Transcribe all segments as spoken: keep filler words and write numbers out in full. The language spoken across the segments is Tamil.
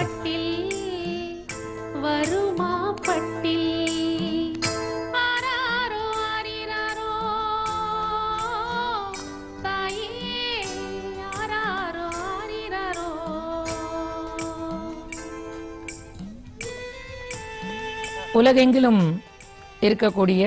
கட்டில் வருமா பட்டில் ஆராரோ ஆரிராரோ தாயே ஆராரோ ஆரிராரோ. உலகெங்கிலும் இருக்கக்கூடிய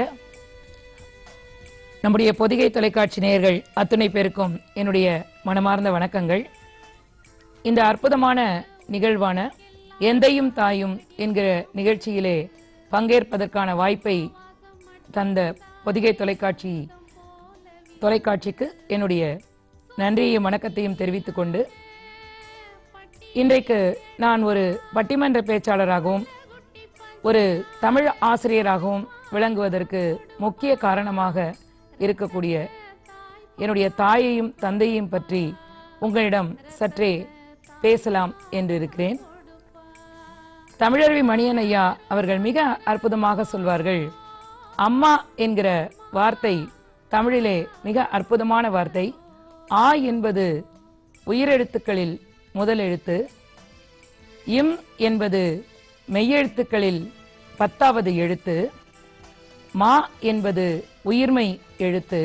நம்முடைய பொதிகை தொலைக்காட்சி நேயர்கள் அத்துணை பேருக்கும் என்னுடைய மனமார்ந்த வணக்கங்கள். இந்த அற்புதமான நிகழ்வான எந்தையும் தாயும் என்கிற நிகழ்ச்சியிலே பங்கேற்பதற்கான வாய்ப்பை தந்த பொதிகை தொலைக்காட்சி தொலைக்காட்சிக்கு என்னுடைய நன்றியையும் வணக்கத்தையும் தெரிவித்துக் கொண்டு, இன்றைக்கு நான் ஒரு பட்டிமன்ற பேச்சாளராகவும் ஒரு தமிழ் ஆசிரியராகவும் விளங்குவதற்கு முக்கிய காரணமாக இருக்கக்கூடிய என்னுடைய தாயையும் தந்தையையும் பற்றி உங்களிடம் சற்றே பேசலாம் என்று இருக்கிறேன். தமிழருவி மணியன் ஐயா அவர்கள் மிக அற்புதமாக சொல்வார்கள், அம்மா என்கிற வார்த்தை தமிழிலே மிக அற்புதமான வார்த்தை. ஆ என்பது உயிரெழுத்துக்களில் முதல் எழுத்து, இம் என்பது மெய்யெழுத்துக்களில் பத்தாவது எழுத்து, மா என்பது உயிர்மை எழுத்து.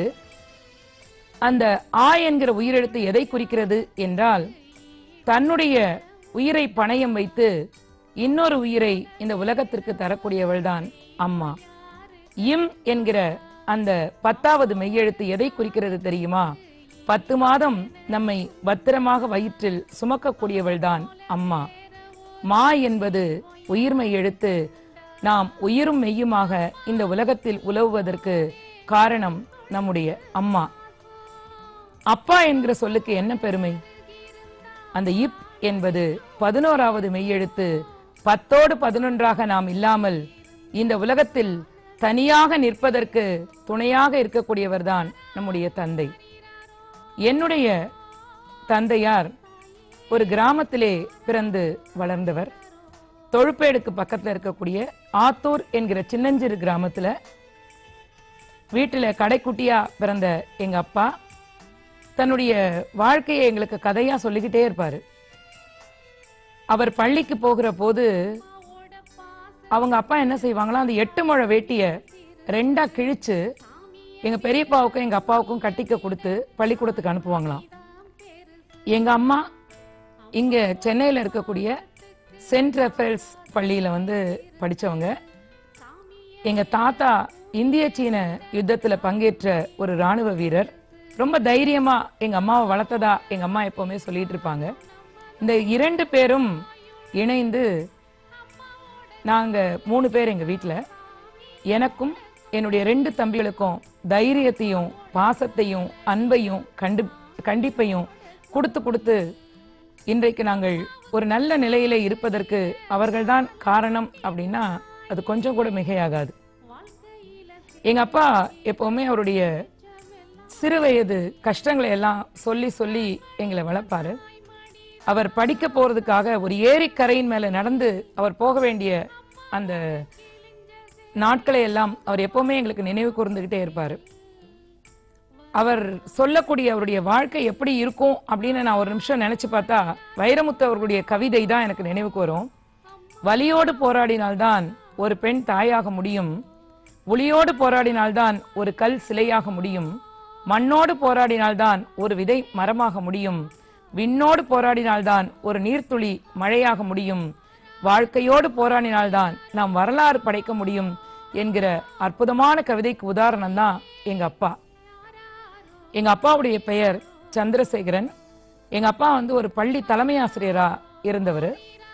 அந்த ஆ என்கிற உயிரெழுத்து எதை குறிக்கிறது என்றால், தன்னுடைய உயிரை பணயம் வைத்து இன்னொரு உயிரை இந்த உலகத்திற்கு தரக்கூடியவள்தான் அம்மா. இம் என்கிற அந்த பத்தாவது மெய்யெழுத்து எதை குறிக்கிறது தெரியுமா? பத்து மாதம் நம்மை பத்திரமாக வயிற்றில் சுமக்கக்கூடியவள்தான் அம்மா. மா என்பது உயிர்மை எழுத்து. நாம் உயிரும் மெய்யுமாக இந்த உலகத்தில் உலவுவதற்கு காரணம் நம்முடைய அம்மா. அப்பா என்கிற சொல்லுக்கு என்ன பெருமை? அந்த இப் என்பது பதினோராவது மெய்யெழுத்து. பத்தோடு பதினொன்றாக நாம் இல்லாமல் இந்த உலகத்தில் தனியாக நிற்பதற்கு துணையாக இருக்கக்கூடியவர்தான் நம்முடைய தந்தை. என்னுடைய தந்தையார் ஒரு கிராமத்திலே பிறந்து வளர்ந்தவர். தொழுப்பேடுக்கு பக்கத்தில் இருக்கக்கூடிய ஆத்தூர் என்கிற சின்னஞ்சிறு கிராமத்துல வீட்டில கடைக்குட்டியா பிறந்த எங்க அப்பா தன்னுடைய வாழ்க்கையை எங்களுக்கு கதையா சொல்லிக்கிட்டே இருப்பாரு. அவர் பள்ளிக்கு போகிற போது அவங்க அப்பா என்ன செய்வாங்களா, அந்த எட்டு முழ வேட்டிய ரெண்டா கிழிச்சு எங்க பெரியப்பாவுக்கும் எங்க அப்பாவுக்கும் கட்டிக்க கொடுத்து பள்ளிக்கூடத்துக்கு அனுப்புவாங்களாம். எங்க அம்மா இங்க சென்னையில இருக்கக்கூடிய சென்ட் ரெஃபரல்ஸ் பள்ளியில வந்து படிச்சவங்க. எங்க தாத்தா இந்திய சீன யுத்தத்துல பங்கேற்ற ஒரு ராணுவ வீரர். ரொம்ப தைரியமா எங்க அம்மாவை வளர்த்ததா எங்க அம்மா எப்பவுமே சொல்லிட்டு இருப்பாங்க. இந்த இரண்டு பேரும் இணைந்து, நாங்க மூணு பேர் எங்க வீட்டுல, எனக்கும் என்னுடைய ரெண்டு தம்பிகளுக்கும் தைரியத்தையும் பாசத்தையும் அன்பையும் கண்டு கண்டிப்பையும் கொடுத்து கொடுத்து இன்றைக்கு நாங்கள் ஒரு நல்ல நிலையில இருப்பதற்கு அவர்கள்தான் காரணம் அப்படின்னா அது கொஞ்சம் கூட மிகையாகாது. எங்க அப்பா எப்பவுமே அவருடைய சிறு வயது கஷ்டங்களை எல்லாம் சொல்லி சொல்லி எங்களை வளர்ப்பாரு. அவர் படிக்க போறதுக்காக ஒரு ஏரிக்கரையின் மேல நடந்து அவர் போக வேண்டிய அந்த நாட்களை எல்லாம் அவர் எப்பவுமே எங்களுக்கு நினைவு கூர்ந்துகிட்டே இருப்பாரு. அவர் சொல்லக்கூடிய அவருடைய வாழ்க்கை எப்படி இருக்கும் அப்படின்னு நான் ஒரு நிமிஷம் நினைச்சு பார்த்தா, வைரமுத்து அவர்களுடைய கவிதை தான் எனக்கு நினைவுக்கு வரும். வலியோடு போராடினால்தான் ஒரு பெண் தாயாக முடியும், ஒளியோடு போராடினால்தான் ஒரு கல் சிலையாக முடியும், மண்ணோடு போராடினால்தான் ஒரு விதை மரமாக முடியும், விண்ணோடு போராடினால்தான் ஒரு நீர்த்துளி மழையாக முடியும், வாழ்க்கையோடு போராடினால்தான் நாம் வரலாறு படைக்க முடியும் என்கிற அற்புதமான கவிதைக்கு உதாரணம் தான் எங்க அப்பா. எங்க அப்பாவுடைய பெயர் சந்திரசேகரன். எங்க அப்பா வந்து ஒரு பள்ளி தலைமை ஆசிரியரா இருந்தவர்.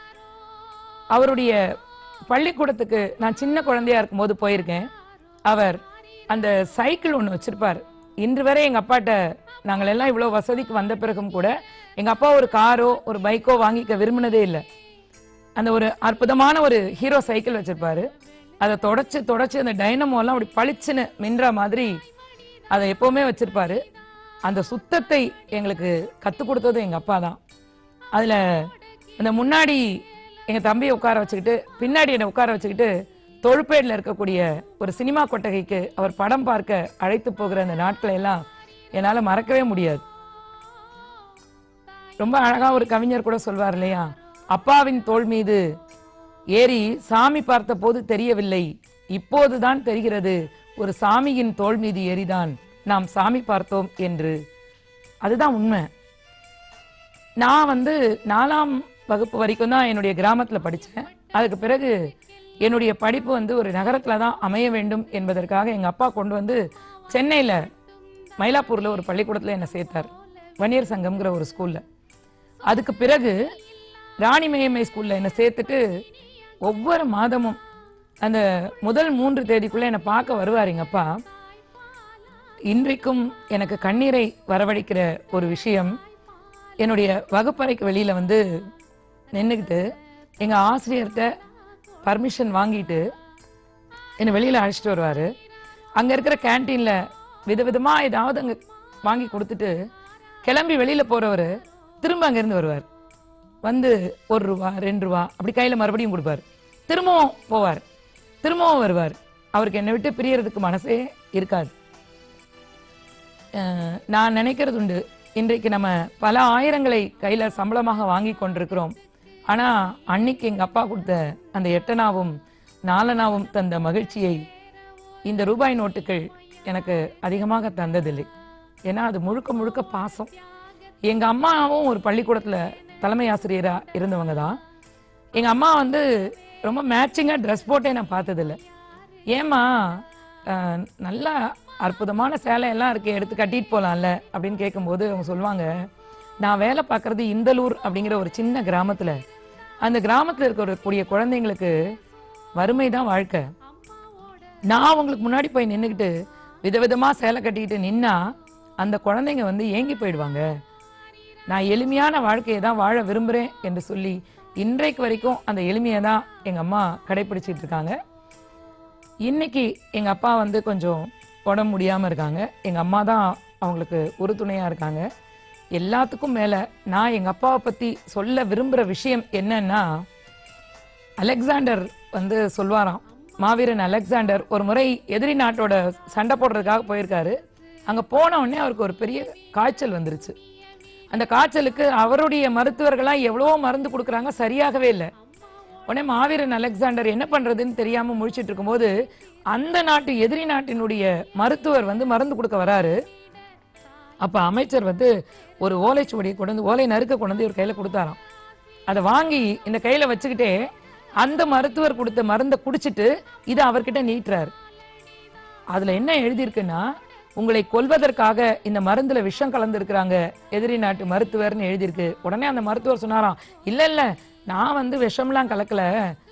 அவருடைய பள்ளிக்கூடத்துக்கு நான் சின்ன குழந்தையா இருக்கும் போது போயிருக்கேன். அவர் அந்த சைக்கிள் ஒன்று வச்சிருப்பார். இன்று வரை எங்க அப்பாட்ட நாங்கள் எல்லாம் இவ்வளவு வசதிக்கு வந்த பிறகும் கூட எங்க அப்பா ஒரு காரோ ஒரு பைக்கோ வாங்கிக்க விரும்பினதே இல்லை. அந்த ஒரு அற்புதமான ஒரு ஹீரோ சைக்கிள் வச்சிருப்பாரு. அதை தொடச்சு தொடச்சு அந்த டைனமோ எல்லாம் அப்படி பளிச்சுன்னு மின்ற மாதிரி அதை எப்பவுமே வச்சிருப்பாரு. அந்த சுத்தத்தை எங்களுக்கு கத்து கொடுத்தது எங்க அப்பா தான். அதுல அந்த முன்னாடி எங்க தம்பியை உட்கார வச்சுக்கிட்டு பின்னாடி என்னை உட்கார வச்சுக்கிட்டு தொழுப்பேடுல இருக்கக்கூடிய ஒரு சினிமா கொட்டகைக்கு அவர் படம் பார்க்க அழைத்து போகிற அந்த நாட்களை எல்லாம் என்னால மறக்கவே முடியாது. ரொம்ப அழகா ஒரு கவிஞர் கூட சொல்வார் இல்லையா, அப்பாவின் தோள் மீது ஏறி சாமி பார்த்த போது தெரியவில்லை, இப்போதுதான் தெரிகிறது ஒரு சாமியின் தோள் மீது ஏறிதான் நாம் சாமி பார்த்தோம் என்று. அதுதான் உண்மை. நான் வந்து நாலாம் வகுப்பு வரைக்கும் தான் என்னுடைய கிராமத்துல படித்தேன். அதுக்கு பிறகு என்னுடைய படிப்பு வந்து ஒரு நகரத்துல தான் அமைய வேண்டும் என்பதற்காக எங்க அப்பா கொண்டு வந்து சென்னையில மயிலாப்பூர்ல ஒரு பள்ளிக்கூடத்துல என்னை சேர்த்தார், வன்னியர் சங்கம்ங்கிற ஒரு ஸ்கூல்ல. அதுக்கு பிறகு ராணிமேயம்மை ஸ்கூல்ல என்னை சேர்த்துட்டு ஒவ்வொரு மாதமும் அந்த முதல் மூன்று தேதிக்குள்ள என்னை பார்க்க வருவார் எங்க அப்பா. இன்றைக்கும் எனக்கு கண்ணீரை வரவழைக்கிற ஒரு விஷயம், என்னுடைய வகுப்பறைக்கு வெளியில வந்து நின்றுக்கிட்டு எங்க ஆசிரியர்கிட்ட பர்மிஷன் வாங்கிட்டு என்னை வெளியில அழைச்சிட்டு வருவாரு. அங்க இருக்கிற கேன்டீன்ல விதவிதமா ஏதாவது அங்க வாங்கி கொடுத்துட்டு கிளம்பி வெளியில போறவர் திரும்ப அங்கிருந்து வருவார். வந்து ஒரு ரூபா ரெண்டு ரூபா அப்படி கையில மறுபடியும் கொடுப்பார். திரும்பவும் போவார், திரும்பவும் வருவார். அவருக்கு என்னை விட்டு பிரியறதுக்கு மனசே இருக்காது. நான் நினைக்கிறது உண்டு, இன்றைக்கு நம்ம பல ஆயிரங்களை கையில சம்பளமாக வாங்கி கொண்டிருக்கிறோம். ஆனா அன்னைக்கு எங்க அப்பா கொடுத்த அந்த எட்டனாவும் நாலனாவும் தந்த மகிழ்ச்சியை இந்த ரூபாய் நோட்டுகள் எனக்கு அதிகமாக தந்ததில்லை. ஏன்னா அது முழுக்க முழுக்க பாசம். எங்க அம்மாவும் ஒரு பள்ளிக்கூடத்துல தலைமை ஆசிரியரா இருந்தவங்க தான். எங்க அம்மா வந்து ரொம்ப மேட்சிங்கா ட்ரெஸ் போட்டே நான் பார்த்ததில்லை. ஏமா நல்லா அற்புதமான சேலை எல்லாம் இருக்கு, எடுத்து கட்டிட்டு போலாம்ல அப்படின்னு கேட்கும்போது அவங்க சொல்லுவாங்க, நான் வேலை பார்க்கறது இந்தலூர் அப்படிங்கிற ஒரு சின்ன கிராமத்துல. அந்த கிராமத்துல இருக்கக்கூடிய குழந்தைங்களுக்கு வறுமை தான் வாழ்க்கை. நான் அவங்களுக்கு முன்னாடி போய் நின்றுக்கிட்டு விதவிதமா சேலை கட்டிக்கிட்டு நின்னா அந்த குழந்தைங்க வந்து ஏங்கி போயிடுவாங்க. நான் எளிமையான வாழ்க்கையை தான் வாழ விரும்புறேன் என்று சொல்லி இன்றைக்கு வரைக்கும் அந்த எளிமையை தான் எங்க அம்மா கடைபிடிச்சிட்டு இருக்காங்க. இன்னைக்கு எங்க அப்பா வந்து கொஞ்சம் உடம்பு முடியாம இருக்காங்க. எங்க அம்மா தான் அவங்களுக்கு உறுதுணையா இருக்காங்க. எல்லாத்துக்கும் மேல நான் எங்க அப்பாவை பத்தி சொல்ல விரும்புற விஷயம் என்னன்னா, அலெக்சாண்டர் வந்து சொல்வாராம், மாவீரன் அலெக்சாண்டர் ஒரு முறை எதிரி நாட்டோட சண்டை போடுறதுக்காக போயிருக்காரு. அங்க போன உடனே அவருக்கு ஒரு பெரிய காய்ச்சல் வந்துருச்சு. அந்த காய்ச்சலுக்கு அவருடைய மருத்துவர்களா எவ்வளவோ மருந்து கொடுக்குறாங்க, சரியாகவே இல்லை. உடனே மாவீரன் அலெக்சாண்டர் என்ன பண்றதுன்னு தெரியாம முழிச்சிட்டு இருக்கும்போது அந்த நாட்டு எதிரி நாட்டினுடைய மருத்துவர் வந்து மருந்து கொடுக்க வராரு. அப்ப அமைச்சர் வந்து ஒரு ஓலைச்சுவடியை கொண்டு வந்து ஓலை நறுக்க கொண்டு வந்து ஒரு கையில கொடுத்தாராம். அதை வாங்கி இந்த கையில வச்சுக்கிட்டே அந்த மருத்துவர் கொடுத்த மருந்தை குடிச்சிட்டு இதை அவர்கிட்ட நீட்டுறாரு. அதுல என்ன எழுதியிருக்குன்னா, உங்களை கொல்வதற்காக இந்த மருந்துல விஷம் கலந்து இருக்கிறாங்க எதிரி நாட்டு மருத்துவர்னு எழுதியிருக்கு. உடனே அந்த மருத்துவர் சொன்னாராம், இல்ல இல்ல நான் வந்து விஷம்லாம் கலக்கல,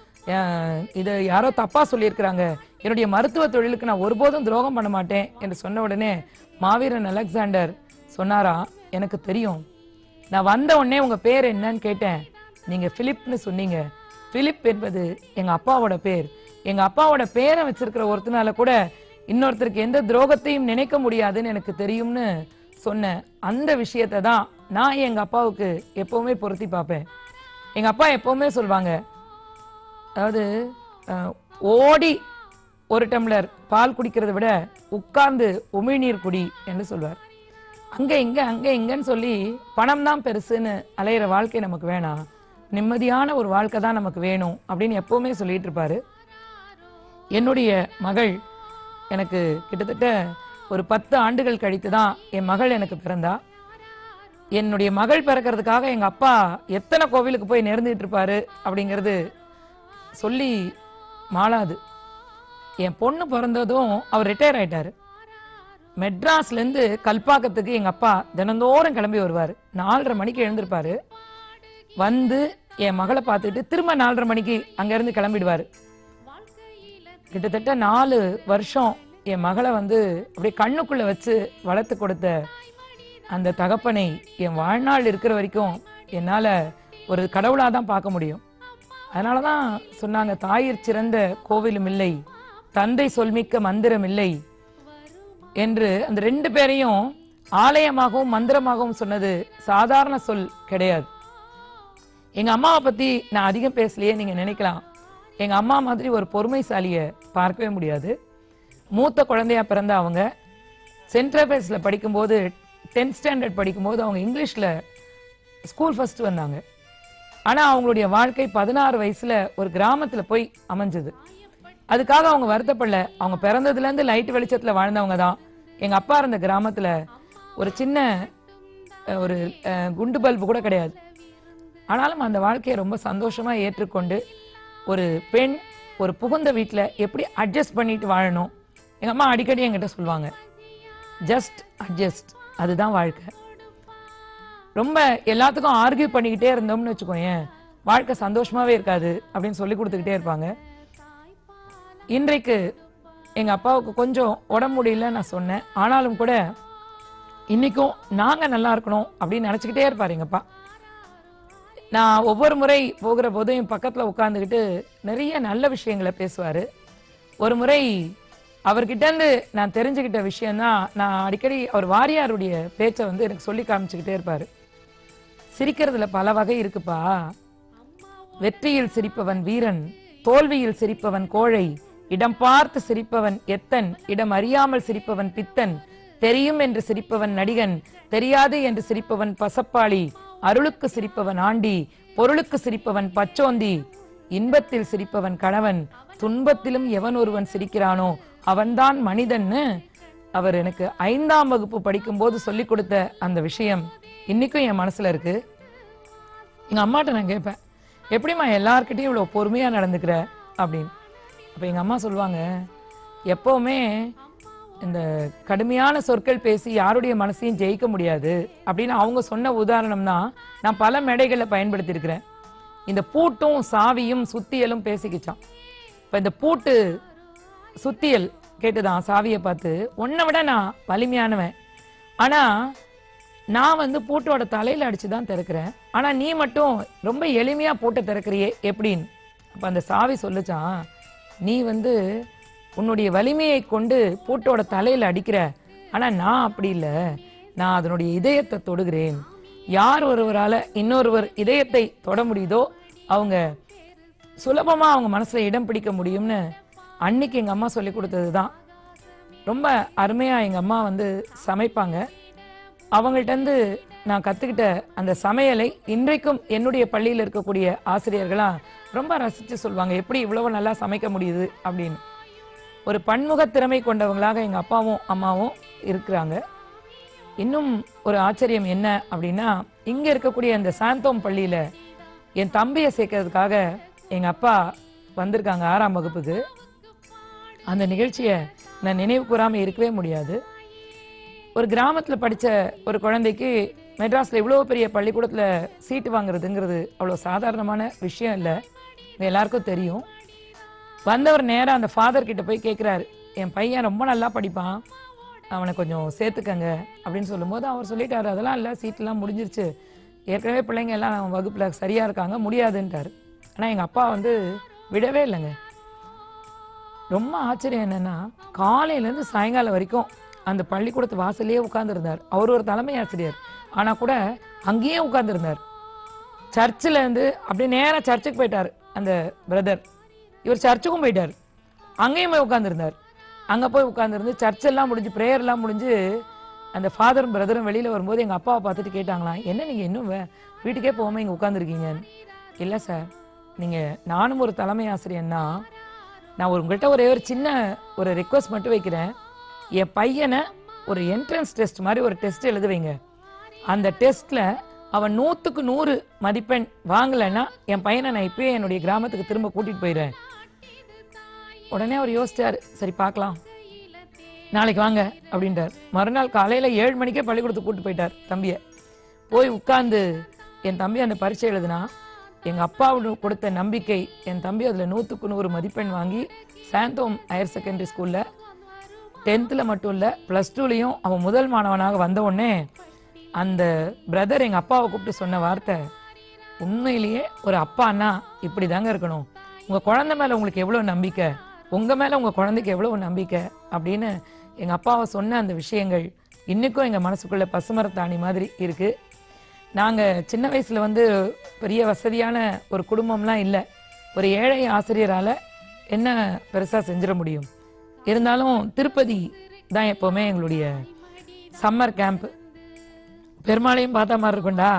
இது யாரோ தப்பா சொல்லியிருக்கிறாங்க, என்னுடைய மருத்துவ தொழிலுக்கு நான் ஒருபோதும் துரோகம் பண்ண மாட்டேன் என்று சொன்ன உடனே மாவீரன் அலெக்சாண்டர் சொன்னாரா, எனக்கு தெரியும், நான் வந்த உடனே உங்க பேர் என்னன்னு கேட்டேன், நீங்க பிலிப்னு சொன்னீங்க. பிலிப் என்பது எங்க அப்பாவோட பேர். எங்க அப்பாவோட பேரை வச்சிருக்கிற ஒருத்தனால கூட இன்னொருத்தருக்கு எந்த துரோகத்தையும் நினைக்க முடியாதுன்னு எனக்கு தெரியும்னு சொன்ன அந்த விஷயத்தை தான் நான் எங்க அப்பாவுக்கு எப்பவுமே பொருத்தி பார்ப்பேன். எங்க அப்பா எப்பவுமே சொல்வாங்க, அதாவது ஓடி ஒரு டம்ளர் பால் குடிக்கிறத விட உட்கார்ந்து உமிழ்நீர் குடி என்று சொல்வார். அங்க இங்க அங்க இங்கன்னு சொல்லி பணம் தான் பெருசுன்னு அலையிற வாழ்க்கை நமக்கு வேணாம், நிம்மதியான ஒரு வாழ்க்கை தான் நமக்கு வேணும் அப்படின்னு எப்பவுமே சொல்லிட்டு இருப்பாரு. என்னுடைய மகள் எனக்கு கிட்டத்தட்ட ஒரு பத்து ஆண்டுகள் கழித்து தான் என் மகள் எனக்கு பிறந்தா. என்னுடைய மகள் பிறக்கிறதுக்காக எங்க அப்பா எத்தனை கோவிலுக்கு போய் நேர்ந்துட்டு இருப்பாரு அப்படிங்கிறது சொல்லி மாளாது. என் பொண்ணு பிறந்ததும் அவர் ரிட்டையர் ஆயிட்டாரு. மெட்ராஸ்ல இருந்து கல்பாக்கத்துக்கு எங்க அப்பா தினந்தோறும் கிளம்பி வருவாரு. நாலரை மணிக்கு எழுந்திருப்பாரு. வந்து என் மகளை பார்த்துட்டு திரும்ப நாலரை மணிக்கு அங்க இருந்து கிளம்பிடுவாரு. கிட்டத்தட்ட நாலு வருஷம் என் மகளை வந்து அப்படியே கண்ணுக்குள்ள வச்சு வளர்த்து கொடுத்த அந்த தகப்பனை என் வாழ்நாள் இருக்கிற வரைக்கும் என்னால ஒரு கடவுளாக தான் பார்க்க முடியும். அதனால தான் சொன்னாங்க, தாயிற் சிறந்த கோவிலும் இல்லை, தந்தை சொல்மிக்க மந்திரம் இல்லை என்று. அந்த ரெண்டு பேரையும் ஆலயமாகவும் மந்திரமாகவும் சொன்னது சாதாரண சொல் கிடையாது. எங்க அம்மாவை பத்தி நான் அதிகம் பேசலையே நீங்க நினைக்கலாம். எங்க அம்மா மாதிரி ஒரு பொறுமைசாலியை பார்க்கவே முடியாது. மூத்த குழந்தையா பிறந்த அவங்க சென்ட் ட்ரேவல்ஸ்ல படிக்கும்போது, டென்த் ஸ்டாண்டர்ட் படிக்கும்போது அவங்க இங்கிலீஷ்ல ஸ்கூல் ஃபர்ஸ்ட் வந்தாங்க. ஆனா அவங்களுடைய வாழ்க்கை பதினாறு வயசுல ஒரு கிராமத்துல போய் அமைஞ்சது. அதுக்காக அவங்க வருத்தப்படல. அவங்க பிறந்ததுல இருந்து லைட் வெளிச்சத்துல வாழ்ந்தவங்க தான். எங்க அப்பா இருந்த கிராமத்துல ஒரு சின்ன ஒரு குண்டு பல்பு கூட கிடையாது. ஆனாலும் அந்த வாழ்க்கையை ரொம்ப சந்தோஷமா ஏற்றுக்கொண்டு ஒரு பெண் ஒரு புகுந்த வீட்டுல எப்படி அட்ஜஸ்ட் பண்ணிட்டு வாழணும். எங்க அம்மா அடிக்கடி என்கிட்ட சொல்லுவாங்க, ஜஸ்ட் அட்ஜஸ்ட், அதுதான் வாழ்க்கை. ரொம்ப எல்லாத்துக்கும் ஆர்கியூ பண்ணிக்கிட்டே இருந்தோம்னு வச்சுக்கோங்க, வாழ்க்கை சந்தோஷமாவே இருக்காது அப்படின்னு சொல்லி கொடுத்துக்கிட்டே இருப்பாங்க. இன்றைக்கு எங்க அப்பாவுக்கு கொஞ்சம் உடம்பு முடியல நான் சொன்னேன். ஆனாலும் கூட இன்னைக்கும் நாங்க நல்லா இருக்கணும் அப்படின்னு நினைச்சுக்கிட்டே இருப்பாரு எங்க அப்பா. நான் ஒவ்வொரு முறை போகிற போதும் என் பக்கத்துல உட்கார்ந்துக்கிட்டு நிறைய நல்ல விஷயங்களை பேசுவாரு. ஒரு முறை அவர்கிட்ட இருந்து நான் தெரிஞ்சுக்கிட்ட விஷயம்தான், நான் அடிக்கடி அவர் வாரியாருடைய பேச்சை வந்து எனக்கு சொல்லி காமிச்சுக்கிட்டே இருப்பாரு. சிரிக்கிறதுல பல வகை இருக்குப்பா. வெற்றியில் சிரிப்பவன் வீரன், தோல்வியில் சிரிப்பவன் கோழை, இடம் பார்த்து சிரிப்பவன் எத்தன், இடம் அறியாமல் சிரிப்பவன் பித்தன், தெரியும் என்று சிரிப்பவன் நடிகன், தெரியாது என்று சிரிப்பவன் பசப்பாளி, அருளுக்கு சிரிப்பவன் ஆண்டி, பொருளுக்கு சிரிப்பவன் பச்சோந்தி, இன்பத்தில் சிரிப்பவன் கணவன், துன்பத்திலும் எவன் ஒருவன் சிரிக்கிறானோ அவன்தான் மனிதன்னு அவர் எனக்கு ஐந்தாம் வகுப்பு படிக்கும் போது சொல்லி கொடுத்த அந்த விஷயம் இன்னைக்கும் என் மனசுல இருக்கு. எங்க அம்மாட்ட நான் கேட்பேன், எப்படிமா எல்லார்கிட்டையும் இவ்வளவு பொறுமையா நடந்துக்கிற அப்படின்னு. அப்ப எங்க அம்மா சொல்லுவாங்க, எப்பவுமே இந்த கடுமையான சொற்கள் பேசி யாருடைய மனசையும் ஜெயிக்க முடியாது அப்படின்னு அவங்க சொன்ன உதாரணம் தான் நான் பல மேடைகளை பயன்படுத்தி இருக்கிறேன். இந்த பூட்டும் சாவியும் சுத்தியலும் பேசிக்கிச்சான். இப்ப இந்த பூட்டு சுத்தியல் கேட்டுதான் சாவியை பார்த்து, உன்னை விட நான் வலிமையானவன், ஆனா நான் வந்து பூட்டோட தலையில அடிச்சுதான் திறக்கிறேன், ஆனா நீ மட்டும் ரொம்ப எளிமையா பூட்டை திறக்கிறியே எப்படின்னு. அப்ப அந்த சாவி சொல்லுச்சான், நீ வந்து உன்னுடைய வலிமையை கொண்டு பூட்டோட தலையில அடிக்கிற, ஆனா நான் அப்படி இல்லை, நான் அதனுடைய இதயத்தை தொடுகிறேன். யார் ஒருவரால இன்னொருவர் இதயத்தை தொட முடியுதோ அவங்க சுலபமா அவங்க மனசுல இடம் பிடிக்க முடியும்னு அன்னைக்கு எங்க அம்மா சொல்லி கொடுத்ததுதான். ரொம்ப அருமையா எங்க அம்மா வந்து சமைப்பாங்க. அவங்கள்ட்ட இருந்து நான் கத்துக்கிட்ட அந்த சமையலை இன்றைக்கும் என்னுடைய பள்ளியில் இருக்கக்கூடிய ஆசிரியர்களா ரொம்ப ரசிச்சு சொல்லுவாங்க, எப்படி இவ்வளவு நல்லா சமைக்க முடியுது அப்படின்னு. ஒரு பன்முக திறமை கொண்டவங்களாக எங்க அப்பாவும் அம்மாவும் இருக்கிறாங்க. இன்னும் ஒரு ஆச்சரியம் என்ன அப்படின்னா, இங்க இருக்கக்கூடிய அந்த சாந்தோம் பள்ளியில என் தம்பியை சேர்க்கறதுக்காக எங்க அப்பா வந்திருக்காங்க ஆறாம் வகுப்புக்கு. அந்த நிகழ்ச்சியை நான் நினைவு கூறாம இருக்கவே முடியாது. ஒரு கிராமத்துல படிச்ச ஒரு குழந்தைக்கு மெட்ராஸ்ல இவ்வளவு பெரிய பள்ளிக்கூடத்துல சீட்டு வாங்குறதுங்கிறது அவ்வளவு சாதாரணமான விஷயம் இல்லை, எல்லாருக்கும் தெரியும். வந்தவர் நேரா அந்த ஃபாதர் கிட்ட போய் கேட்கிறாரு, என் பையன் ரொம்ப நல்லா படிப்பான், அவனை கொஞ்சம் சேர்த்துக்கங்க அப்படின்னு சொல்லும்போது அவர் சொல்லிட்டாரு, அதெல்லாம் இல்லை, சீட்டெல்லாம் முடிஞ்சிருச்சு, ஏற்கனவே பிள்ளைங்க எல்லாம் நம்ம வகுப்புல சரியா இருக்காங்க, முடியாதுன்ட்டாரு. ஆனா எங்க அப்பா வந்து விடவே இல்லைங்க. ரொம்ப ஆச்சரியம் என்னன்னா, காலையில இருந்து சாயங்காலம் வரைக்கும் அந்த பள்ளிக்கூடத்து வாசலையே உட்கார்ந்து இருந்தார். அவர் ஒரு தலைமை ஆசிரியர், ஆனா கூட அங்கேயே உட்கார்ந்து இருந்தார். சர்ச்சில் இருந்து அப்படியே நேரம் சர்ச்சுக்கு போயிட்டாரு அந்த பிரதர். இவர் சர்ச்சுக்கும் போயிட்டார், அங்கேயும் போய் உட்கார்ந்துருந்தார். அங்க போய் உட்கார்ந்துருந்து சர்ச்செல்லாம் முடிஞ்சு பிரேயர் எல்லாம் முடிஞ்சு அந்த ஃபாதரும் பிரதரும் வெளியில வரும்போது எங்க அப்பாவை பார்த்துட்டு கேட்டாங்களாம், என்ன நீங்க இன்னும் வீட்டுக்கே போகாம இங்க உட்கார்ந்துருக்கீங்கன்னு. இல்லை சார், நீங்க நானும் ஒரு தலைமை ஆசிரியன்னா, நான் ஒரு உங்கள்கிட்ட ஒரே ஒரு சின்ன ஒரு ரெக்வஸ்ட் மட்டும் வைக்கிறேன், என் பையனை ஒரு என்ட்ரன்ஸ் டெஸ்ட் மாதிரி ஒரு டெஸ்ட் எழுத வைங்க. அந்த டெஸ்ட்ல அவன் நூத்துக்கு நூறு மதிப்பெண் வாங்கலைன்னா என் பையனை நான் இப்பயே என்னுடைய கிராமத்துக்கு திரும்ப கூட்டிட்டு போயிடுறேன். உடனே அவர் யோசிச்சாரு, சரி பார்க்கலாம், நாளைக்கு வாங்க அப்படின்றார். மறுநாள் காலையில ஏழு மணிக்கே பள்ளிக்கூடத்துக்கு கூட்டு போயிட்டார் தம்பிய. போய் உட்கார்ந்து என் தம்பி அந்த பரீட்சை எழுதுனா, எங்க அப்பாவோட கொடுத்த நம்பிக்கை, என் தம்பி அதுல நூத்துக்கு நூறு மதிப்பெண் வாங்கி சாந்தோம் ஹையர் செகண்டரி ஸ்கூல்ல டென்த்ல மட்டும் இல்ல பிளஸ் டூலையும் அவன் முதல் மாணவனாக வந்த உடனே அந்த பிரதர் எங்க அப்பாவை கூப்பிட்டு சொன்ன வார்த்தை, உண்மையிலேயே ஒரு அப்பான்னா இப்படிதாங்க இருக்கணும், உங்க குழந்தை மேல உங்களுக்கு எவ்வளவு நம்பிக்கை, உங்க மேல உங்க குழந்தைக்கு எவ்வளவு நம்பிக்கை அப்படின்னு எங்க அப்பாவை சொன்ன அந்த விஷயங்கள் இன்னைக்கும் எங்க மனசுக்குள்ள பசுமரத்தாணி மாதிரி இருக்கு. நாங்க சின்ன வயசுல வந்து பெரிய வசதியான ஒரு குடும்பம்லாம் இல்லை, ஒரு ஏழை ஆசிரியரால என்ன பெருசா செஞ்சிட முடியும். இருந்தாலும் திருப்பதி தான் எப்பவுமே எங்களுடைய சம்மர் கேம்ப். பெருமாளையும் பார்த்த மாதிரி இருக்கும்டா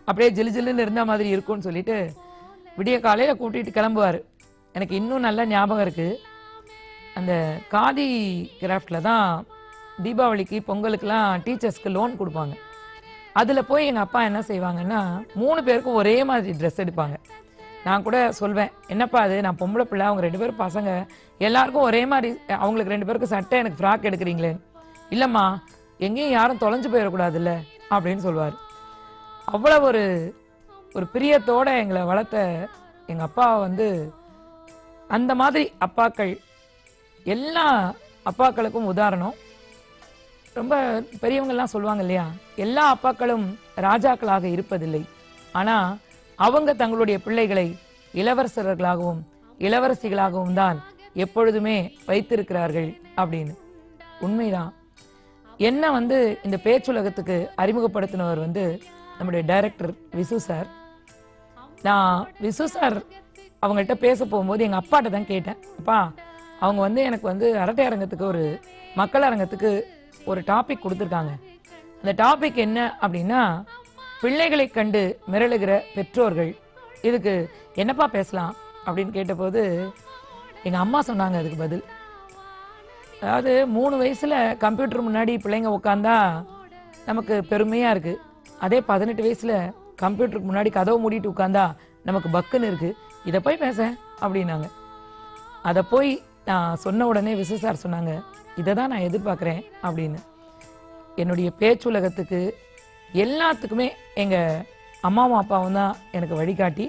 அப்படியே ஜிலு ஜிலுன்னு இருந்த மாதிரி இருக்கும்னு சொல்லிட்டு விடிய காலையில் கூட்டிகிட்டு கிளம்புவார். எனக்கு இன்னும் நல்ல ஞாபகம் இருக்குது. அந்த காதி கிராஃப்டில் தான் தீபாவளிக்கு பொங்கலுக்கெலாம் டீச்சர்ஸ்க்கு லோன் கொடுப்பாங்க. அதில் போய் எங்கள் அப்பா என்ன செய்வாங்கன்னா மூணு பேருக்கும் ஒரே மாதிரி ட்ரெஸ் எடுப்பாங்க. நான் கூட சொல்வேன், என்னப்பா அது, நான் பொம்பளை பிள்ளை, அவங்க ரெண்டு பேரும் பசங்க, எல்லாருக்கும் ஒரே மாதிரி அவங்களுக்கு ரெண்டு பேருக்கு சட்டை எனக்கு ஃப்ராக் எடுக்கிறீங்களே. இல்லைம்மா, எங்கேயும் யாரும் தொலைஞ்சு போயிடக்கூடாதுல்ல அப்படின்னு சொல்லுவார். அவ்வளோ ஒரு ஒரு பிரியத்தோடு எங்களை வளர்த்த எங்கள் அப்பா வந்து அந்த மாதிரி அப்பாக்கள் எல்லா அப்பாக்களுக்கும் உதாரணம். ரொம்ப பெரியவங்கள்லாம் சொல்லுவாங்க இல்லையா, எல்லா அப்பாக்களும் ராஜாக்களாக இருப்பதில்லை, ஆனால் அவங்க தங்களுடைய பிள்ளைகளை இளவரசர்களாகவும் இளவரசிகளாகவும் தான் எப்பொழுதுமே வைத்திருக்கிறார்கள் அப்படின்னு. உண்மைதான். என்ன வந்து இந்த பேச்சுலகத்துக்கு அறிமுகப்படுத்தினவர் வந்து நம்முடைய டைரக்டர் விசு சார். நான் விசு சார் அவங்கள்ட்ட பேச போகும்போது எங்கள் அப்பாட்ட தான் கேட்டேன், அப்பா அவங்க வந்து எனக்கு வந்து அரட்டை அரங்கத்துக்கு ஒரு மக்கள் அரங்கத்துக்கு ஒரு டாபிக் கொடுத்துருக்காங்க. அந்த டாபிக் என்ன அப்படின்னா, பிள்ளைகளை கண்டு மிரளுகிற பெற்றோர்கள், இதுக்கு என்னப்பா பேசலாம் அப்படின்னு கேட்டபோது எங்கள் அம்மா சொன்னாங்க அதுக்கு பதில். அதாவது மூணு வயசில் கம்ப்யூட்டர் முன்னாடி பிள்ளைங்க உட்காந்தா நமக்கு பெருமையாக இருக்குது. அதே பதினெட்டு வயசில் கம்ப்யூட்டருக்கு முன்னாடி கதவை மூடிட்டு உட்காந்தா நமக்கு பக்குன்னு இருக்குது. இதை போய் பேச அப்படின்னாங்க. அதை போய் நான் சொன்ன உடனே விசு சார் சொன்னாங்க, இதை தான் நான் எதிர்பார்க்குறேன் அப்படின்னு. என்னுடைய பேச்சுலகத்துக்கு எல்லாத்துக்குமே எங்கள் அம்மாவும் அப்பாவும் தான் எனக்கு வழிகாட்டி.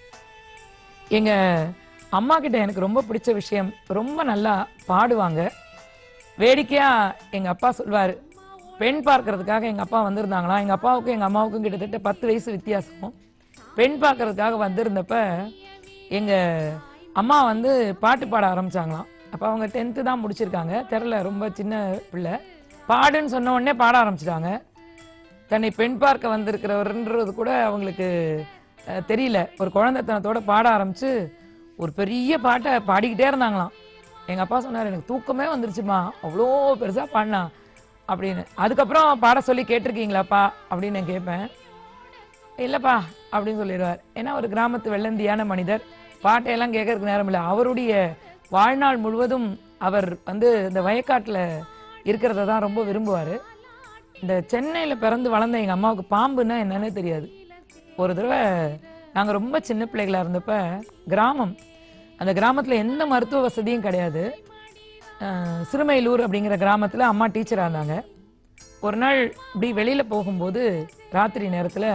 எங்கள் அம்மா கிட்ட எனக்கு ரொம்ப பிடிச்ச விஷயம், ரொம்ப நல்லா பாடுவாங்க. வேடிக்கையாக எங்கள் அப்பா சொல்வார், பெண் பார்க்கறதுக்காக எங்கள் அப்பா வந்திருந்தாங்களாம். எங்கள் அப்பாவுக்கும் எங்கள் அம்மாவுக்கும் கிட்டத்தட்ட பத்து வயசு வித்தியாசம். பெண் பார்க்கறதுக்காக வந்திருந்தப்ப எங்கள் அம்மா வந்து பாட்டு பாட ஆரம்பித்தாங்களாம். அப்போ அவங்க டென்த்து தான் முடிச்சிருக்காங்க, தெரில, ரொம்ப சின்ன பிள்ளை. பாடுன்னு சொன்ன உடனே பாட ஆரம்பிச்சிட்டாங்க. தன்னை பெண் பார்க்க வந்திருக்கிறவர்ன்றது கூட அவங்களுக்கு தெரியல. ஒரு குழந்தைத்தனத்தோட பாட ஆரம்பித்து ஒரு பெரிய பாட்டை பாடிக்கிட்டே இருந்தாங்களாம். எங்கள் அப்பா சொன்னார், எனக்கு தூக்கமே வந்துருச்சுமா, அவ்வளோ பெருசாக பாடினா அப்படின்னு. அதுக்கப்புறம் பாட சொல்லி கேட்டிருக்கீங்களாப்பா அப்படின்னு நான் கேட்பேன். இல்லைப்பா அப்படின்னு சொல்லிடுவார். ஏன்னா ஒரு கிராமத்து வெள்ளந்தியான மனிதர், பாட்டையெல்லாம் கேட்கறதுக்கு நேரம் இல்லை. அவருடைய வாழ்நாள் முழுவதும் அவர் வந்து இந்த வயக்காட்டில் இருக்கிறத தான் ரொம்ப விரும்புவார். இந்த சென்னையில் பிறந்து வளர்ந்த எங்கள் அம்மாவுக்கு பாம்புன்னா என்னன்னே தெரியாது. ஒரு தடவை நாங்கள் ரொம்ப சின்ன பிள்ளைகளாக இருந்தப்ப கிராமம், அந்த கிராமத்தில் எந்த மருத்துவ வசதியும் கிடையாது. சிறுமையிலூர் அப்படிங்கிற கிராமத்தில் அம்மா டீச்சராக இருந்தாங்க. ஒரு நாள் இப்படி வெளியில் போகும்போது ராத்திரி நேரத்தில்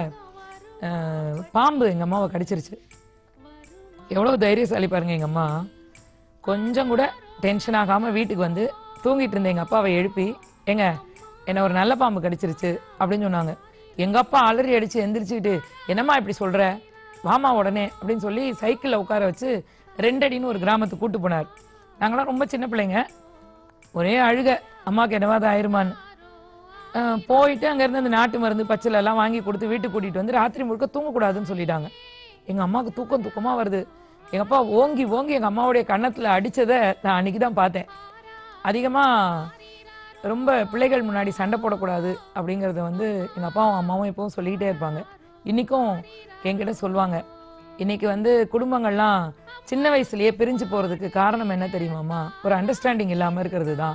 பாம்பு எங்கள் அம்மாவை கடிச்சிருச்சு. எவ்வளோ தைரியசாலி பாருங்க எங்கள் அம்மா. கொஞ்சம் கூட டென்ஷன் ஆகாமல் வீட்டுக்கு வந்து தூங்கிட்டு இருந்த எங்கள் அப்பாவை எழுப்பி, ஏங்க என்னை ஒரு நல்ல பாம்பு கடிச்சிருச்சு அப்படின்னு சொன்னாங்க. எங்கள் அப்பா அலறி அடித்து எந்திரிச்சுக்கிட்டு, என்னம்மா இப்படி சொல்கிற, வாமா உடனே அப்படின்னு சொல்லி சைக்கிளில் உட்கார வச்சு ரெண்டடின்னு ஒரு கிராமத்துக்கு கூட்டு போனார். நாங்களாம் ரொம்ப சின்ன பிள்ளைங்க, ஒரே அழுக, அம்மாவுக்கு என்னவாத ஆயிருமான்னு. போயிட்டு அங்கேருந்து அந்த நாட்டு மருந்து பச்சில எல்லாம் வாங்கி கொடுத்து வீட்டுக்கு கூட்டிகிட்டு வந்து ராத்திரி முழுக்க தூங்கக்கூடாதுன்னு சொல்லிட்டாங்க. எங்கள் அம்மாவுக்கு தூக்கம் தூக்கமாக வருது. எங்கள் அப்பா ஓங்கி ஓங்கி எங்கள் அம்மாவுடைய கன்னத்தில் அடித்ததை நான் அன்றைக்கி தான் பார்த்தேன். அதிகமாக ரொம்ப பிள்ளைகள் முன்னாடி சண்டை போடக்கூடாது அப்படிங்கிறத வந்து எங்கள் அப்பாவும் அம்மாவும் எப்பவும் சொல்லிக்கிட்டே இருப்பாங்க. இன்றைக்கும் என்கிட்ட சொல்லுவாங்க, இன்றைக்கி வந்து குடும்பங்கள்லாம் சின்ன வயசுலேயே பிரிஞ்சு போகிறதுக்கு காரணம் என்ன தெரியுமாம்மா, ஒரு அண்டர்ஸ்டாண்டிங் இல்லாமல் இருக்கிறது தான்.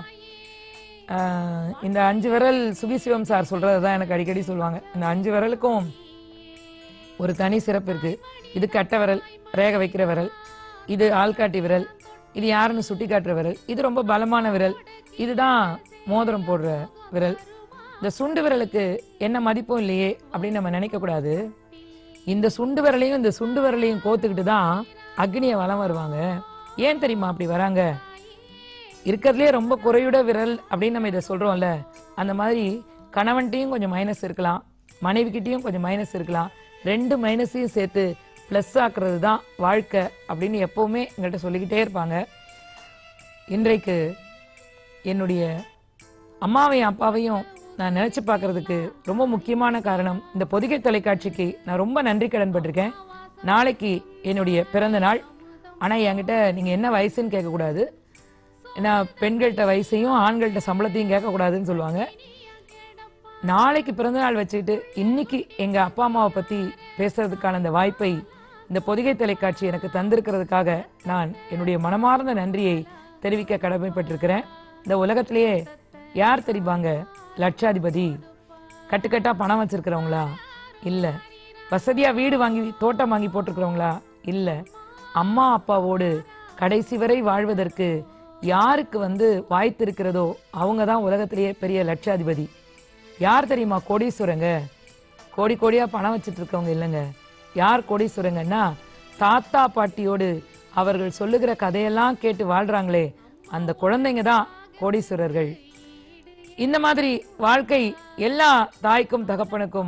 இந்த அஞ்சு விரல் சுகிசிவம் சார் சொல்கிறது தான் எனக்கு அடிக்கடி சொல்லுவாங்க. இந்த அஞ்சு விரலுக்கும் ஒரு தனி சிறப்பு இருக்குது. இது கட்டை விரல், ரேகை வைக்கிற விரல், இது ஆள்காட்டி விரல், இது யாருன்னு சுட்டி காட்டுற விரல், இது ரொம்ப பலமான விரல், இதுதான் மோதிரம் போடுற விரல். இந்த சுண்டு விரலுக்கு என்ன மதிப்பும் இல்லையே அப்படின்னு நம்ம நினைக்கக்கூடாது. இந்த சுண்டு விரலையும் இந்த சுண்டு விரலையும் கோத்துக்கிட்டு தான் அக்னியை வலம் வருவாங்க. ஏன் தெரியுமா அப்படி வராங்க? இருக்கிறதுலே ரொம்ப குறையுட விரல் அப்படின்னு நம்ம இதை சொல்கிறோம்ல, அந்த மாதிரி கணவன்கிட்டையும் கொஞ்சம் மைனஸ் இருக்கலாம், மனைவிக்கிட்டையும் கொஞ்சம் மைனஸ் இருக்கலாம். ரெண்டு மைனஸையும் சேர்த்து ப்ளஸ் ஆக்குறது தான் வாழ்க்கை அப்படின்னு எப்போவுமே எங்கள்கிட்ட சொல்லிக்கிட்டே இருப்பாங்க. இன்றைக்கு என்னுடைய அம்மாவையும் அப்பாவையும் நான் நினச்சி பார்க்குறதுக்கு ரொம்ப முக்கியமான காரணம், இந்த பொதிகை தொலைக்காட்சிக்கு நான் ரொம்ப நன்றி கடன் பட்டிருக்கேன். நாளைக்கு என்னுடைய பிறந்த நாள். ஆனால் என்கிட்ட நீங்கள் என்ன வயசுன்னு கேட்கக்கூடாது, ஏன்னா பெண்கள்கிட்ட வயசையும் ஆண்கள்கிட்ட சம்பளத்தையும் கேட்கக்கூடாதுன்னு சொல்லுவாங்க. நாளைக்கு பிறந்தநாள் வச்சுக்கிட்டு இன்னைக்கு எங்க அப்பா அம்மாவை பத்தி பேசுறதுக்கான அந்த வாய்ப்பை இந்த பொதிகை தொலைக்காட்சி எனக்கு தந்திருக்கிறதுக்காக நான் என்னுடைய மனமார்ந்த நன்றியை தெரிவிக்க கடமைப்பட்டிருக்கிறேன். இந்த உலகத்திலேயே யார் தெரிவாங்க லட்சாதிபதி? கட்டுக்கட்டா பணம் வச்சிருக்கிறவங்களா? இல்ல. வசதியா வீடு வாங்கி தோட்டம் வாங்கி போட்டிருக்கிறவங்களா? இல்ல. அம்மா அப்பாவோடு கடைசி வரை வாழ்வதற்கு யாருக்கு வந்து வாய்த்திருக்கிறதோ அவங்க தான் உலகத்திலேயே பெரிய லட்சாதிபதி. யார் தெரியுமா கோடீஸ்வரங்க? கோடி கோடியா பணம் வச்சுட்டு இருக்கவங்க இல்லைங்க. யார் கோடீஸ்வரங்கன்னா தாத்தா பாட்டியோடு அவர்கள் சொல்லுகிற கதையெல்லாம் கேட்டு வாழ்றாங்களே அந்த குழந்தைங்க தான் கோடீஸ்வரர்கள். இந்த மாதிரி வாழ்க்கை எல்லா தாய்க்கும் தகப்பனுக்கும்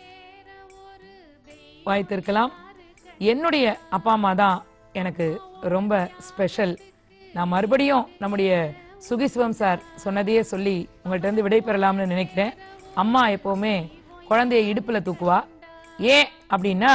வாய்த்திருக்கலாம். என்னுடைய அப்பா அம்மா தான் எனக்கு ரொம்ப ஸ்பெஷல். நான் மறுபடியும் நம்முடைய சுகிசிவம் சார் சொன்னதையே சொல்லி உங்கள்கிட்ட இருந்து விடை பெறலாம்னு நினைக்கிறேன். அம்மா எப்பவுமே குழந்தைய இடுப்புல தூக்குவா. ஏன் அப்படின்னா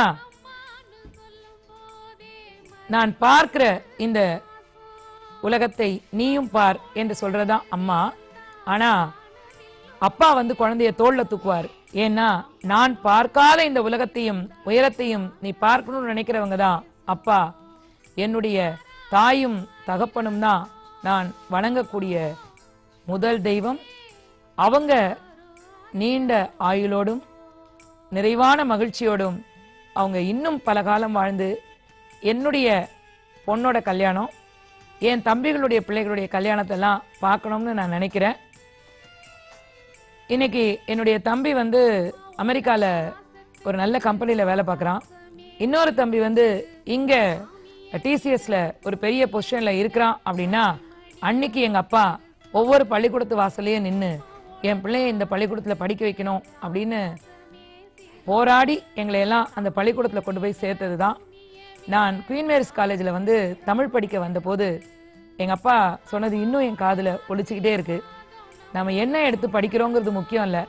நான் பார்க்கிற இந்த உலகத்தை நீயும் பார் என்று சொல்றதுதான் அம்மா. ஆனா அப்பா வந்து குழந்தைய தோல்ல தூக்குவார். ஏன்னா நான் பார்க்காத இந்த உலகத்தையும் உயரத்தையும் நீ பார்க்கணும்னு நினைக்கிறவங்க தான் அப்பா. என்னுடைய தாயும் தகப்பனும் தான் நான் வணங்கக்கூடிய முதல் தெய்வம். அவங்க நீண்ட ஆயுளோடும் நிறைவான மகிழ்ச்சியோடும் அவங்க இன்னும் பல காலம் வாழ்ந்து என்னுடைய பொண்ணோட கல்யாணம் என் தம்பிகளுடைய பிள்ளைகளுடைய கல்யாணத்தெல்லாம் பார்க்கணும்னு நான் நினைக்கிறேன். இன்னைக்கு என்னுடைய தம்பி வந்து அமெரிக்கால ஒரு நல்ல கம்பெனியில் வேலை பார்க்குறான். இன்னொரு தம்பி வந்து இங்க டிசிஎஸ்ல ஒரு பெரிய பொசிஷன்ல இருக்கிறான். அப்படின்னா அன்னைக்கு எங்க அப்பா ஒவ்வொரு பள்ளிக்கூடத்து வாசலையே நின்று என் பிள்ளைய இந்த பள்ளிக்கூடத்துல படிக்க வைக்கணும் அப்படின்னு போராடி எங்களை எல்லாம் அந்த பள்ளிக்கூடத்துல கொண்டு போய் சேர்த்தது தான். நான் குவீன் மேரிஸ் காலேஜில் வந்து தமிழ் படிக்க வந்தபோது எங்கள் அப்பா சொன்னது இன்னும் என் காதில் ஒழிச்சுக்கிட்டே இருக்கு. நம்ம என்ன எடுத்து படிக்கிறோங்கிறது முக்கியம் இல்லை,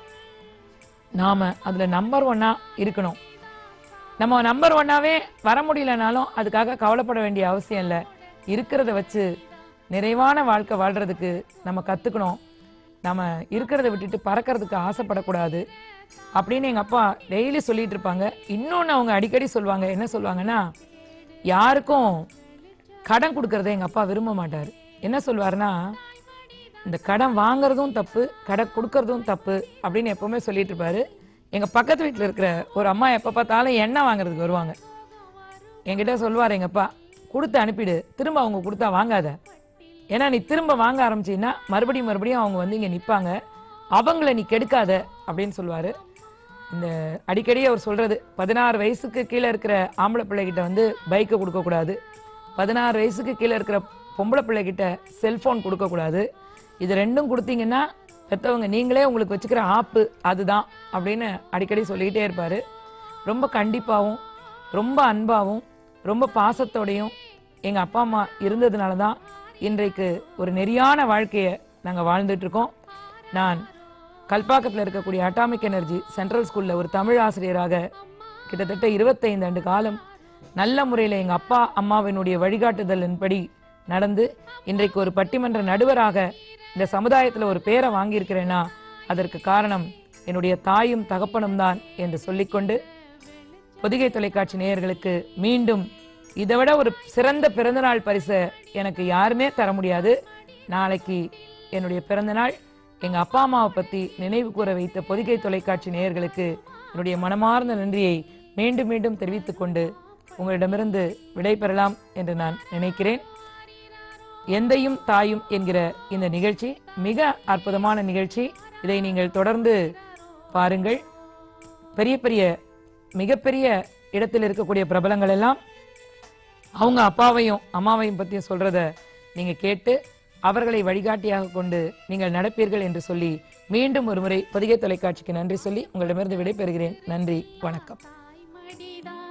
நாம் அதில் நம்பர் ஒன்னாக இருக்கணும். நம்ம நம்பர் ஒன்னாவே வர முடியலனாலும் அதுக்காக கவலைப்பட வேண்டிய அவசியம் இல்லை. இருக்கிறத வச்சு நிறைவான வாழ்க்கை வாழ்கிறதுக்கு நம்ம கற்றுக்கணும். நம்ம இருக்கிறத விட்டுட்டு பறக்கிறதுக்கு ஆசைப்படக்கூடாது அப்படின்னு எங்கள் அப்பா டெய்லி சொல்லிட்டு இருப்பாங்க. இன்னொன்று அவங்க அடிக்கடி சொல்லுவாங்க. என்ன சொல்லுவாங்கன்னா, யாருக்கும் கடன் கொடுக்கறத எங்கள் அப்பா விரும்ப மாட்டார். என்ன சொல்லுவாருன்னா, இந்த கடன் வாங்குறதும் தப்பு, கடன் கொடுக்கறதும் தப்பு அப்படின்னு எப்பவுமே சொல்லிட்டு இருப்பாரு. எங்கள் பக்கத்து வீட்டில் இருக்கிற ஒரு அம்மா எப்போ பார்த்தாலும் எண்ணெய் வாங்குறதுக்கு வருவாங்க. என்கிட்ட சொல்லுவார் எங்கள் அப்பா, கொடுத்து அனுப்பிடு, திரும்ப அவங்க கொடுத்தா வாங்காத. ஏன்னா நீ திரும்ப வாங்க ஆரம்பிச்சின்னா மறுபடியும் மறுபடியும் அவங்க வந்து இங்கே நிற்பாங்க, அவங்கள நீ கெடுக்காத அப்படின்னு சொல்லுவார். இந்த அடிக்கடி அவர் சொல்கிறது, பதினாறு வயசுக்கு கீழே இருக்கிற ஆம்பளை பிள்ளைகிட்ட வந்து பைக்கை கொடுக்கக்கூடாது, பதினாறு வயசுக்கு கீழே இருக்கிற பொம்பளை பிள்ளைகிட்ட செல்ஃபோன் கொடுக்கக்கூடாது, இது ரெண்டும் கொடுத்தீங்கன்னா பெற்றவங்க நீங்களே உங்களுக்கு வச்சுக்கிற ஆப்பு அதுதான் அப்படின்னு அடிக்கடி சொல்லிக்கிட்டே இருப்பார். ரொம்ப கண்டிப்பாகவும் ரொம்ப அன்பாகவும் ரொம்ப பாசத்தோடையும் எங்கள் அப்பா அம்மா இருந்ததுனால தான் இன்றைக்கு ஒரு நெறியான வாழ்க்கையை நாங்கள் வாழ்ந்துட்டுருக்கோம். நான் கல்பாக்கத்தில் இருக்கக்கூடிய அட்டாமிக் எனர்ஜி சென்ட்ரல் ஸ்கூலில் ஒரு தமிழ் ஆசிரியராக கிட்டத்தட்ட இருபத்தைந்து ஆண்டு காலம் நல்ல முறையில் எங்கள் அப்பா அம்மாவினுடைய வழிகாட்டுதலின்படி நடந்து இன்றைக்கு ஒரு பட்டிமன்ற நடுவராக இந்த சமுதாயத்தில் ஒரு பேரை வாங்கியிருக்கிறேன்னா அதற்கு காரணம் என்னுடைய தாயும் தகப்பனும் தான் என்று சொல்லிக்கொண்டு, பொதிகை தொலைக்காட்சி நேயர்களுக்கு மீண்டும் இதை விட ஒரு சிறந்த பிறந்தநாள் பரிசை எனக்கு யாருமே தர முடியாது. நாளைக்கு என்னுடைய பிறந்தநாள். எங்கள் அப்பா அம்மாவை பற்றி நினைவு கூற வைத்த பொதிகை தொலைக்காட்சி நேயர்களுக்கு என்னுடைய மனமார்ந்த நன்றியை மீண்டும் மீண்டும் தெரிவித்துக் கொண்டு உங்களிடமிருந்து விடைபெறலாம் என்று நான் நினைக்கிறேன். எந்தையும் தாயும் என்கிற இந்த நிகழ்ச்சி மிக அற்புதமான நிகழ்ச்சி. இதை நீங்கள் தொடர்ந்து பாருங்கள். பெரிய பெரிய மிகப்பெரிய இடத்தில் இருக்கக்கூடிய பிரபலங்கள் எல்லாம் அவங்க அப்பாவையும் அம்மாவையும் பற்றியும் சொல்றத நீங்க கேட்டு அவர்களை வழிகாட்டியாக கொண்டு நீங்கள் நடப்பீர்கள் என்று சொல்லி மீண்டும் ஒரு முறை பொதிகை தொலைக்காட்சிக்கு நன்றி சொல்லி உங்களிடமிருந்து விடைபெறுகிறேன். நன்றி, வணக்கம்.